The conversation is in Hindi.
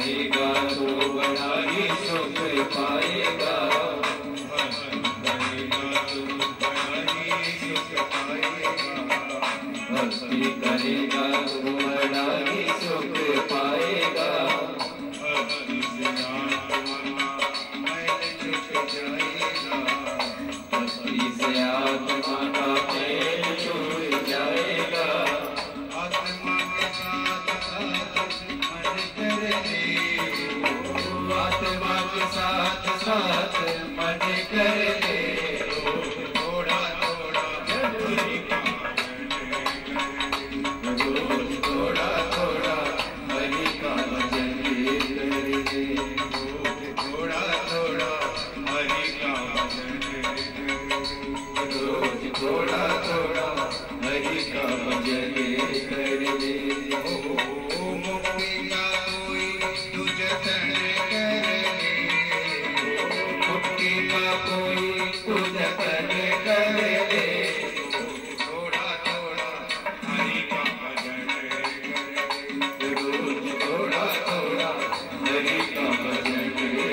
करेगा तो बड़ा ही सुख पाएगा। भक्ति करेगा तो बड़ा ही सुख पाएगा। भक्ति से आत्मा का मैल छूट जाएगा। आत्मा के साथ साथ मन कर ले, आत्मा के साथ साथ मन कर ले। थोड़ा थोड़ा हरि का रोज थोड़ा थोड़ा हरि का भजन कर ले। थोड़ा थोड़ा हरि का भजन, रोज थोड़ा थोड़ा हरि का भजन कर ले। मुक्ति का कोई तुझ तन कर ले, मुक्ति का कोई तुझ तन कर ले। थोड़ा थोड़ा हरि का भजन कर, रोज थोड़ा थोड़ा हरि का भजन कर ले।